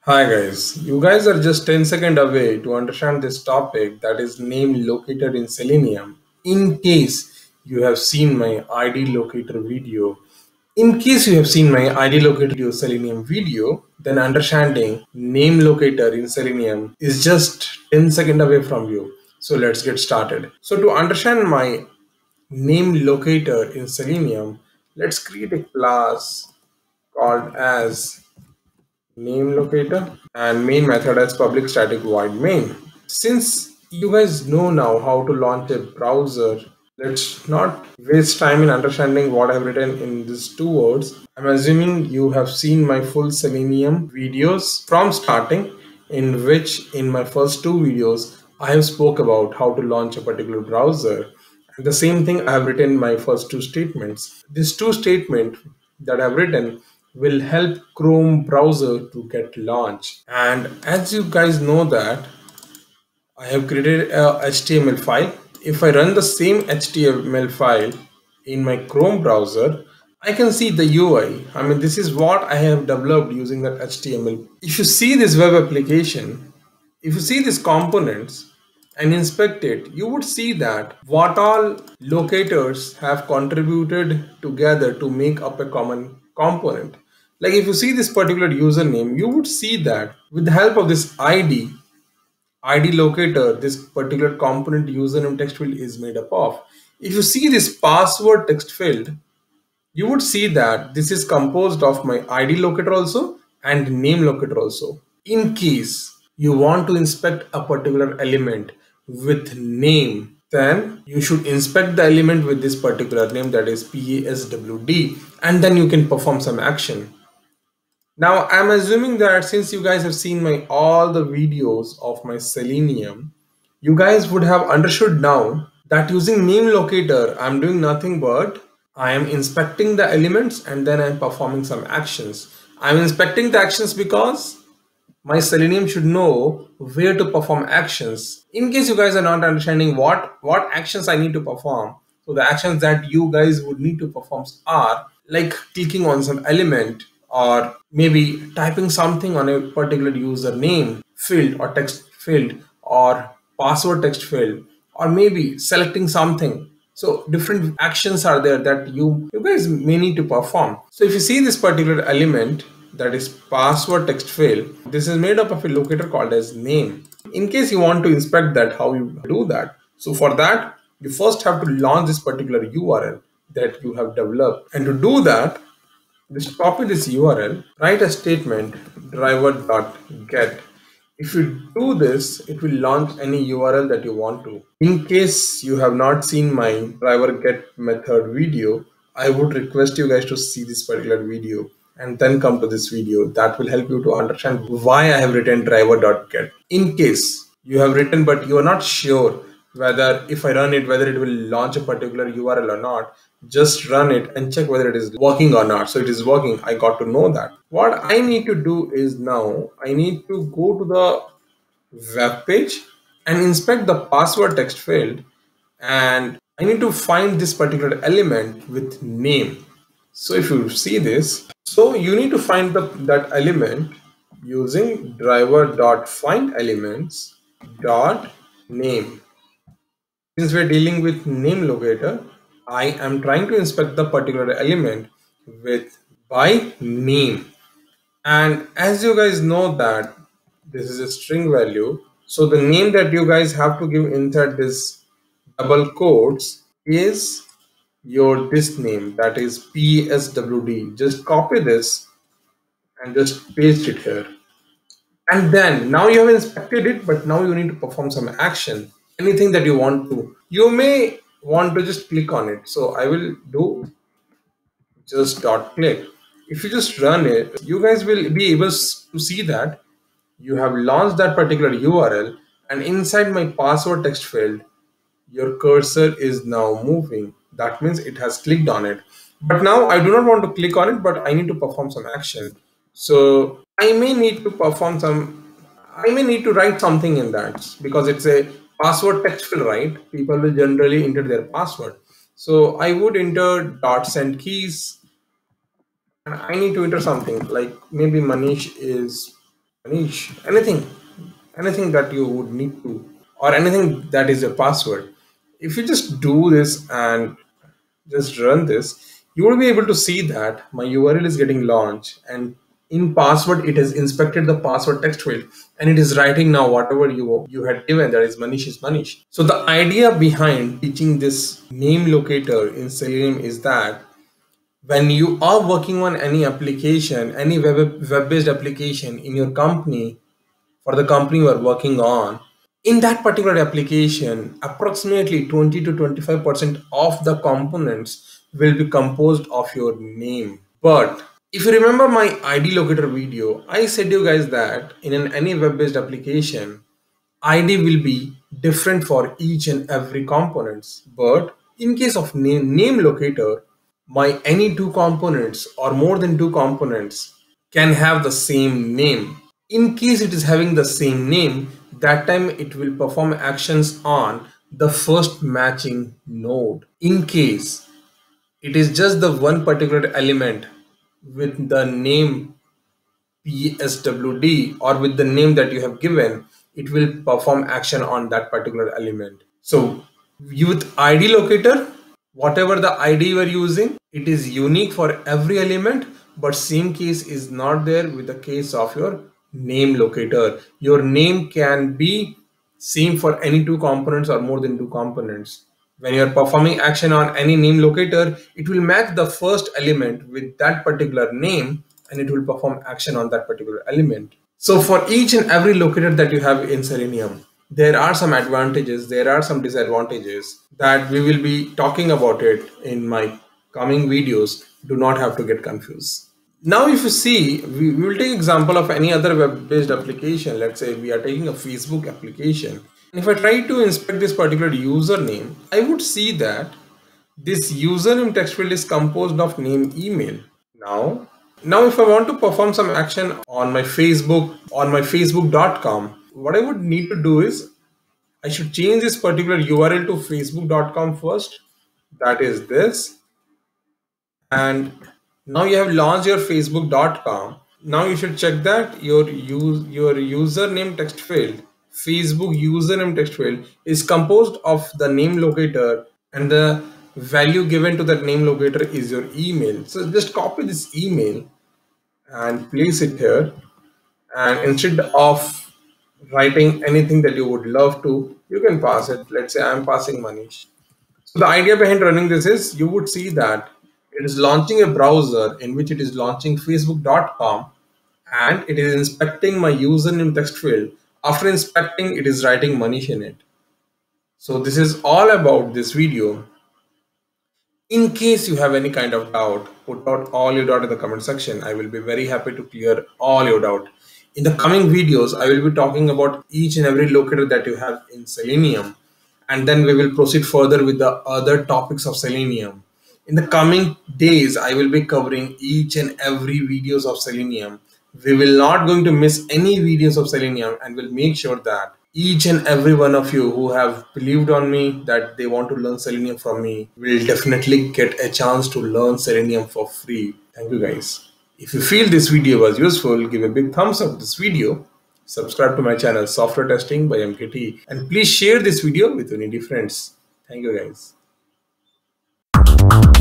Hi guys, you guys are just 10 seconds away to understand this topic that is name locator in Selenium. In case you have seen my ID locator video, in case you have seen my ID locator Selenium video, then understanding name locator in Selenium is just 10 seconds away from you. So let's get started. So to understand my name locator in Selenium, let's create a class called as name locator and main method as public static void main. Since you guys know now how to launch a browser, let's not waste time in understanding what I've written in these two words. I'm assuming you have seen my full Selenium videos from starting, in which in my first two videos I have spoke about how to launch a particular browser. And the same thing I have written in my first two statements. These two statements that I've written will help Chrome browser to get launched. And as you guys know that I have created a HTML file. If I run the same HTML file in my Chrome browser, I can see the UI. I mean, this is what I have developed using that HTML. If you see this web application, if you see these components and inspect it, you would see that what all locators have contributed together to make up a common component. Like if you see this particular username, you would see that with the help of this ID locator, this particular component username text field is made up of. If you see this password text field, you would see that this is composed of my ID locator also and name locator also. In case you want to inspect a particular element with name, then you should inspect the element with this particular name, that is PASWD, and then you can perform some action. Now I'm assuming that since you guys have seen my all the videos of my Selenium, you guys would have understood now that using name locator, I'm doing nothing but I am inspecting the elements and then I'm performing some actions. I'm inspecting the actions because my Selenium should know where to perform actions. In case you guys are not understanding what actions I need to perform, so the actions that you guys would need to perform are like clicking on some element or maybe typing something on a particular username field or text field or password text field or maybe selecting something. So different actions are there that you guys may need to perform. So if you see this particular element, that is password text field, this is made up of a locator called as name. In case you want to inspect that, how you do that? So for that, you first have to launch this particular URL that you have developed. And to do that, just copy this URL, write a statement driver.get. If you do this, it will launch any URL that you want to. In case you have not seen my driver get method video, I would request you guys to see this particular video and then come to this video. That will help you to understand why I have written driver.get. In case you have written but you are not sure whether if I run it, whether it will launch a particular URL or not, just run it and check whether it is working or not. So it is working. I got to know that. What I need to do is now I need to go to the web page and inspect the password text field, and I need to find this particular element with name. So if you see this, so you need to find that element using driver.find elements dot name. Since we're dealing with name locator, I am trying to inspect the particular element with by name. And as you guys know that this is a string value, so the name that you guys have to give inside this double quotes is your this name, that is PSWD. Just copy this and just paste it here. And then now you have inspected it, but now you need to perform some action. Anything that you want to. You may want to just click on it. So I will do just dot click. If you just run it, you guys will be able to see that you have launched that particular URL, and inside my password text field, your cursor is now moving. That means it has clicked on it. But now I do not want to click on it, but I need to perform some action. So I may need to perform some, I may need to write something in that because it's a password text field, right? People will generally enter their password. So I would enter dot send keys, and I need to enter something like maybe Manish is Manish, anything that you would need to, or anything that is your password. If you just do this and just run this, you will be able to see that my URL is getting launched, and in password it has inspected the password text field, and it is writing now whatever you had given, that is Manish. So the idea behind teaching this name locator in Selenium is that when you are working on any application, any web-based application in your company, for the company you are working on, in that particular application, approximately 20 to 25% of the components will be composed of your name. But if you remember my ID locator video, I said you guys that in any web-based application, ID will be different for each and every components. But in case of name locator, my any two components or more than two components can have the same name. In case it is having the same name, that time it will perform actions on the first matching node. In case it is just the one particular element with the name PSWD or with the name that you have given, it will perform action on that particular element. So with ID locator, whatever the ID you are using, it is unique for every element, but same case is not there with the case of your name locator. Your name can be same for any two components or more than two components. When you are performing action on any name locator, it will match the first element with that particular name, and it will perform action on that particular element. So for each and every locator that you have in Selenium, there are some advantages, there are some disadvantages that we will be talking about it in my coming videos. Do not have to get confused. Now, if you see, we will take example of any other web-based application. Let's say we are taking a Facebook application. And if I try to inspect this particular username, I would see that this username text field is composed of name, email. Now if I want to perform some action on my facebook.com, what I would need to do is I should change this particular URL to facebook.com first. That is this. And now you have launched your facebook.com. Now you should check that your username text field, Facebook username text field, is composed of the name locator, and the value given to that name locator is your email. So just copy this email and place it here, and instead of writing anything that you would love to, you can pass it. Let's say I'm passing Manish. So the idea behind running this is you would see that it is launching a browser in which it is launching facebook.com, and it is inspecting my username text field. After inspecting, it is writing Manish in it. So this is all about this video. In case you have any kind of doubt, put out all your doubt in the comment section. I will be very happy to clear all your doubt. In the coming videos, I will be talking about each and every locator that you have in Selenium, and then we will proceed further with the other topics of Selenium. In the coming days, I will be covering each and every videos of Selenium. We will not going to miss any videos of Selenium, and will make sure that each and every one of you who have believed on me that they want to learn Selenium from me will definitely get a chance to learn Selenium for free. Thank you guys. If you feel this video was useful, give a big thumbs up to this video. Subscribe to my channel Software Testing by MKT, and please share this video with your needy friends. Thank you guys.